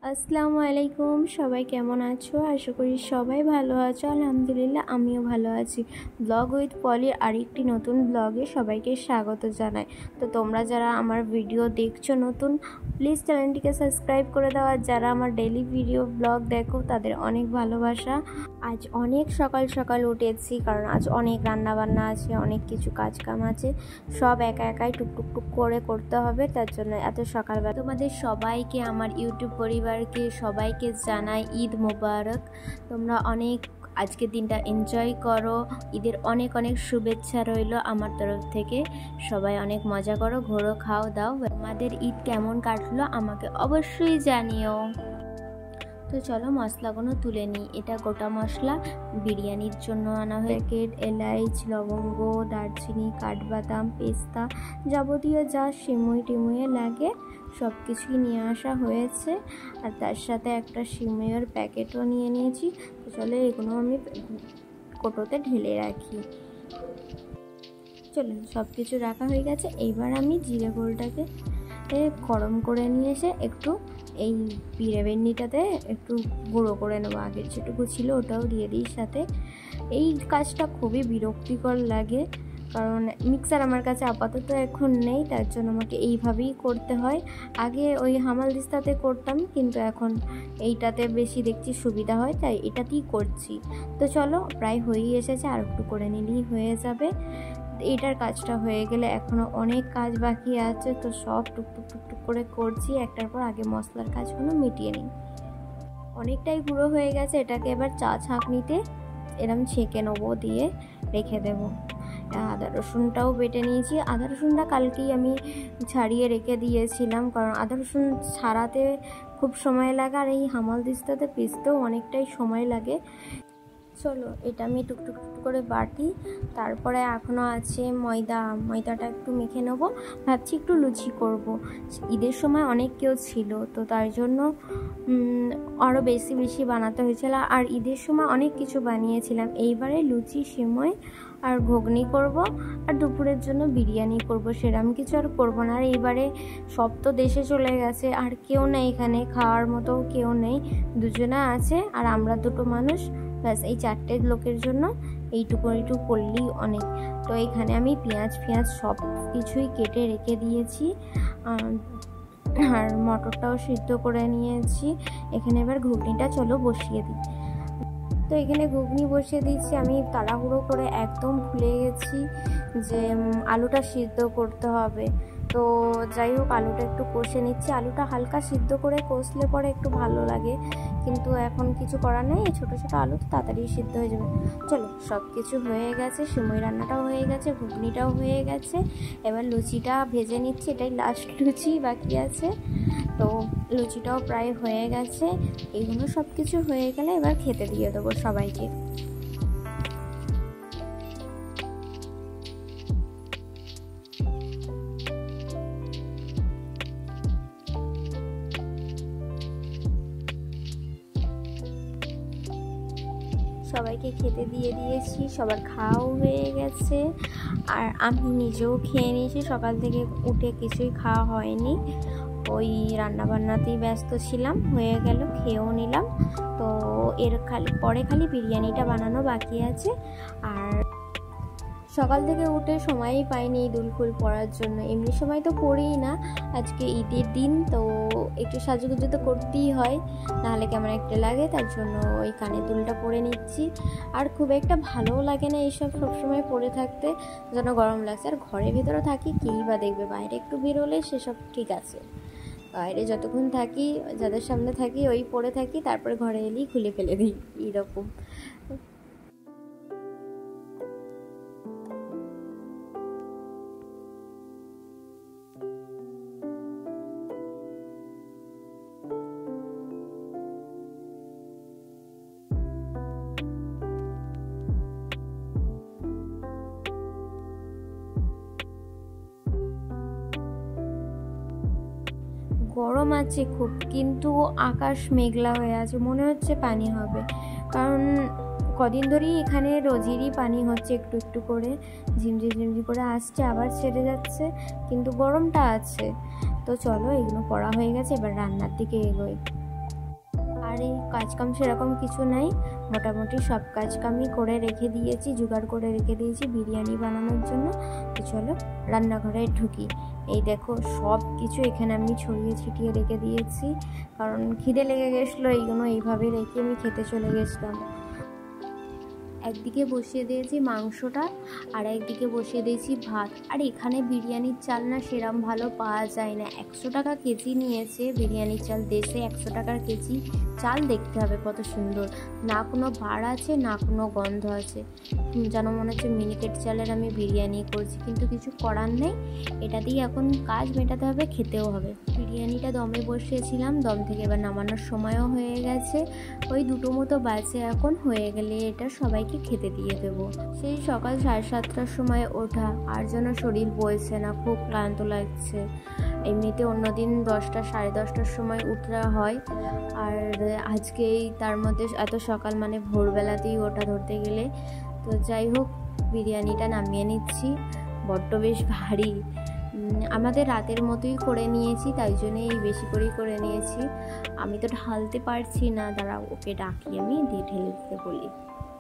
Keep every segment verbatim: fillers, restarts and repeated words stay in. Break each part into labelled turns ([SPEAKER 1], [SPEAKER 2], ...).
[SPEAKER 1] আসসালামু আলাইকুম, সবাই কেমন আছো? আশা করি সবাই ভালো আছো। আলহামদুলিল্লাহ আমিও ভালো আছি। ব্লগ উইথ পলির আরেকটি নতুন ব্লগে সবাইকে স্বাগত জানাই। তো তোমরা যারা আমার ভিডিও দেখছো নতুন, প্লিজ চ্যানেলটিকে সাবস্ক্রাইব করে দাও। আর যারা আমার ডেইলি ভিডিও ব্লগ দেখো তাদের অনেক ভালোবাসা। আজ অনেক সকাল সকাল উঠেছি, কারণ আজ অনেক রান্না বান্না আছে, অনেক কিছু কাজ কাম আছে, সব একা একাই টুকটুক টুক করে করতে হবে। তার জন্য এত সকালবেলা তোমাদের সবাইকে, আমার ইউটিউব পরিবারকে সবাইকে জানাই ঈদ মুবারক। তোমরা অনেক আজকের দিনটা এনজয় করো। ঈদের অনেক অনেক শুভেচ্ছা রইল আমার তরফ থেকে। সবাই অনেক মজা করো, ঘোরো, খাও দাও। আমাদের ঈদ কেমন কাটলো আমাকে অবশ্যই জানিও। তো চলো মশলাগুলো তুলে নিই। এটা গোটা মশলা বিরিয়ানির জন্য আনা হয়ে প্যাকেট, এলাচ, লবঙ্গ, দারচিনি, কাঠবাদাম, পেস্তা, যাবতীয় যা সিমুই টিমুয়ে লাগে সব কিছুই নিয়ে আসা হয়েছে। আর তার সাথে একটা সিমুইয়ের প্যাকেটও নিয়ে নিয়েছি। তো চলো এগুলো আমি কোটোতে ঢেলে রাখি। চলো সব কিছু রাখা হয়ে গেছে। এইবার আমি জিরে গোলটাকে গরম করে নিয়ে এসে একটু এই পিড়ে বেন্নিটাতে একটু গুঁড়ো করে নেবো। আগের যেটুকু ছিল ওটাও দিয়ে দিই সাথে। এই কাজটা খুবই বিরক্তিকর লাগে, কারণ মিক্সার আমার কাছে আপাতত এখন নেই, তার জন্য আমাকে এইভাবেই করতে হয়। আগে ওই হামাল দিস্তাতে করতাম, কিন্তু এখন এইটাতে বেশি দেখছি সুবিধা হয়, তাই এটাতেই করছি। তো চলো প্রায় হয়েই এসেছে, আর একটু করে নিলেই হয়ে যাবে। এটার কাজটা হয়ে গেলে এখনও অনেক কাজ বাকি আছে, তো সব টুকটুক টুকটুক করে করছি একটার পর। আগে মশলার কাজগুলো মিটিয়ে নিই। অনেকটাই গুঁড়ো হয়ে গেছে, এটাকে এবার চা ছাঁকনিতে এরম ছেঁকে নেবো, দিয়ে রেখে দেবো। আদা রসুনটাও বেটে নিয়েছি। আদা রসুনটা কালকেই আমি ছাড়িয়ে রেখে দিয়েছিলাম, কারণ আদা রসুন ছাড়াতে খুব সময় লাগে, আর এই হামাল দিস্তাতে পিসতেও অনেকটাই সময় লাগে। চলো এটা আমি টুকটুক টুকটুক করে বাটি। তারপরে এখনও আছে ময়দা, ময়দাটা একটু মেখে নেবো। ভাবছি একটু লুচি করব। ঈদের সময় অনেক কেউ ছিল, তো তার জন্য আরও বেশি বেশি বানাতে হয়েছিল। আর ঈদের সময় অনেক কিছু বানিয়েছিলাম। এইবারে লুচি, সিমই আর ঘুগনি করব, আর দুপুরের জন্য বিরিয়ানি করব। সেরকম কিছু আর করবো না। আর এইবারে সব তো দেশে চলে গেছে, আর কেউ নেই এখানে খাওয়ার মতো, কেউ নেই। দুজনা আছে আর আমরা দুটো মানুষ, ব্যাস এই চারটে লোকের জন্য এইটুকু এইটুকু করলেই অনেক। তো এখানে আমি পেঁয়াজ ফেঁয়াজ সব কিছুই কেটে রেখে দিয়েছি, আর মটরটাও সিদ্ধ করে নিয়েছি। এখানে এবার ঘুগনিটা চলো বসিয়ে দিই। তো এখানে ঘুগনি বসিয়ে দিচ্ছি। আমি তাড়াহুড়ো করে একদম ভুলে গেছি যে আলুটা সিদ্ধ করতে হবে। তো যাই হোক আলুটা একটু কষে নিচ্ছি। আলুটা হালকা সিদ্ধ করে কষলে পরে একটু ভালো লাগে, কিন্তু এখন কিছু করার নেই। ছোটো ছোটো আলু তো তাড়াতাড়ি সিদ্ধ হয়ে যাবে। চলো সব কিছু হয়ে গেছে, সিমই রান্নাটাও হয়ে গেছে, ঘুগনিটাও হয়ে গেছে। এবার লুচিটা ভেজে নিচ্ছি, এটাই লাস্ট লুচি বাকি আছে। তো লুচিটাও প্রায় হয়ে গেছে। এইগুলো সব কিছু হয়ে গেলে এবার খেতে দিয়ে দেবো সবাইকে। সবাইকে খেতে দিয়ে দিয়েছি, সবার খাওয়াও হয়ে গেছে, আর আমি নিজেও খেয়ে নিয়েছি। সকাল থেকে উঠে কিছুই খাওয়া হয়নি, ওই রান্নাবান্নাতেই ব্যস্ত ছিলাম। হয়ে গেল, খেয়েও নিলাম। তো এর খালি পরে খালি বিরিয়ানিটা বানানো বাকি আছে। আর সকাল থেকে উঠে সময়ই পাইনি দুল ফুল পরার জন্য। এমনি সময় তো পড়িই না, আজকে ঈদের দিন তো একটু সাজুগুজু তো করতেই হয়, নাহলে কেমন একটা লাগে। তার জন্য ওই কানে দুলটা পরে নিচ্ছি। আর খুব একটা ভালোও লাগে না এইসব সবসময় পরে থাকতে, যেন গরম লাগছে। আর ঘরের ভিতরে থাকি কেই বা দেখবে, বাইরে একটু বেরোলে সেসব ঠিক আছে। বাইরে যতক্ষণ থাকি, যাদের সামনে থাকি ওই পরে থাকি, তারপরে ঘরে এলেই খুলে ফেলে দিই এইরকম। গরম আছে খুব, কিন্তু আকাশ মেঘলা হয়ে আছে, মনে হচ্ছে পানি হবে। কারণ কদিন ধরেই এখানে রোজেরই পানি হচ্ছে, একটু একটু করে ঝিমঝিম ঝিমঝিম করে আসছে, আবার ছেড়ে যাচ্ছে, কিন্তু গরমটা আছে। তো চলো এগুলো পড়া হয়ে গেছে, এবার রান্নার দিকে এগোই। আর এই কাজকাম সেরকম কিছু নাই, মোটামুটি সব কাজকামই করে রেখে দিয়েছি, জোগাড় করে রেখে দিয়েছি বিরিয়ানি বানানোর জন্য। তো চলো রান্নাঘরে ঢুকি। এই দেখো সব কিছু এখানে আমি ছড়িয়ে ছিটিয়ে রেখে দিয়েছি, কারণ খিদে লেগে গেছিলো, এইগুলো এইভাবে রেখে আমি খেতে চলে গেছিলাম। একদিকে বসিয়ে দিয়েছি মাংসটা আর একদিকে বসিয়ে দিয়েছি ভাত। আর এখানে বিরিয়ানির চাল না সেরম ভালো পাওয়া যায় না, একশো টাকা কেজি নিয়েছে বিরিয়ানির চাল, দেশে একশো টাকার কেজি চাল। দেখতে হবে কত সুন্দর, না কোনো ভাড় আছে না কোনো গন্ধ আছে, যেন মনে হচ্ছে মিনিকেট চালের আমি বিরিয়ানি করছি, কিন্তু কিছু করার নেই, এটা দিয়ে এখন কাজ মেটাতে হবে, খেতেও হবে। বিরিয়ানিটা দমে বসিয়েছিলাম, দম থেকে এবার নামানোর সময়ও হয়ে গেছে, ওই দুটো মতো বাজে এখন, হয়ে গেলে এটা সবাইকে খেতে দিয়ে দেবো। সেই সকাল সাড়ে সাতটার সময় ওঠা, আর যেন শরীর বলছে না, খুব ক্লান্ত লাগছে। এমনিতে অন্যদিন দশটা সাড়ে দশটার সময় উঠা হয়, আর আজকেই তার মধ্যে এত সকাল মানে ভোরবেলাতেই ওঠা ধরতে গেলে। তো যাই হোক, বিরিয়ানিটা নামিয়ে নিচ্ছি, বড্ড বেশ ভারী, আমাদের রাতের মতোই করে নিয়েছি, তাই জন্যই বেশি করেই করে নিয়েছি। আমি তো ঢালতে পারছি না, দাঁড়াও ওকে ডাকি, আমি দিয়ে ঢেলে দিতে বলি।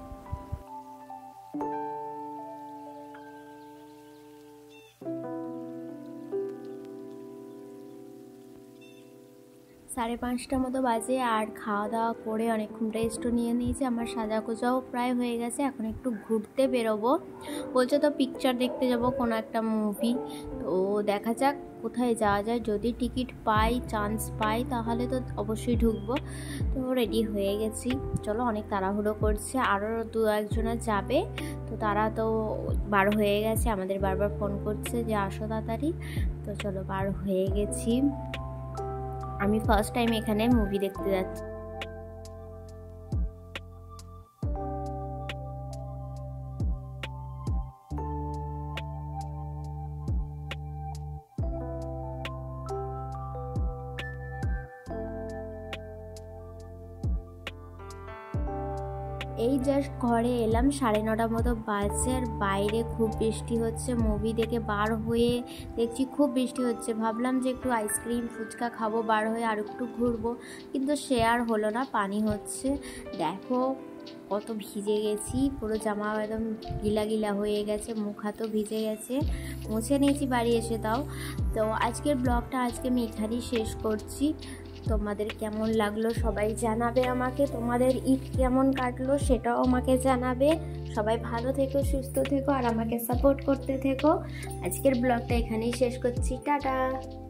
[SPEAKER 1] সাড়ে পাঁচটা মতো বাজে, আর খাওয়া দাওয়া করে অনেকক্ষণ রেস্টও নিয়ে নিয়েছি, আমার সাজা গোজাও প্রায় হয়ে গেছে, এখন একটু ঘুরতে বেরোবো। বলছে তো পিকচার দেখতে যাব কোনো একটা মুভি, তো দেখা যাক কোথায় যাওয়া যায়, যদি টিকিট পাই, চান্স পাই, তাহলে তো অবশ্যই ঢুকবো। তো রেডি হয়ে গেছি, চলো, অনেক তাড়াহুড়ো করছে, আরও দু একজনা যাবে, তো তারা তো বার হয়ে গেছে, আমাদের বারবার ফোন করছে যে আসো তাড়াতাড়ি। তো চলো বার হয়ে গেছি, আমি ফার্স্ট টাইম এখানে মুভি দেখতে যাচ্ছি। এই জাস্ট ঘরে এলাম, সাড়ে নটার মতো বাজছে, আর বাইরে খুব বৃষ্টি হচ্ছে। মুভি দেখে বার হয়ে দেখছি খুব বৃষ্টি হচ্ছে, ভাবলাম যে একটু আইসক্রিম ফুচকা খাবো বার হয়ে, আর একটু ঘুরবো, কিন্তু সে আর হলো না, পানি হচ্ছে। দেখো কত ভিজে গেছি, পুরো জামা একদম গিলা গিলা হয়ে গেছে, মুখ হাতও ভিজে গেছে, মুছে নিয়েছি বাড়ি এসে তাও। তো আজকের ব্লগটা আজকে আমি এখানেই শেষ করছি। তোমাদের কেমন লাগলো সবাই জানাবে আমাকে, তোমাদের ঈদ কেমন কাটলো সেটাও আমাকে জানাবে। সবাই ভালো থেকো, সুস্থ থেকো, আর আমাকে সাপোর্ট করতে থেকো। আজকের ব্লগটা এখানেই শেষ করছি, টাটা।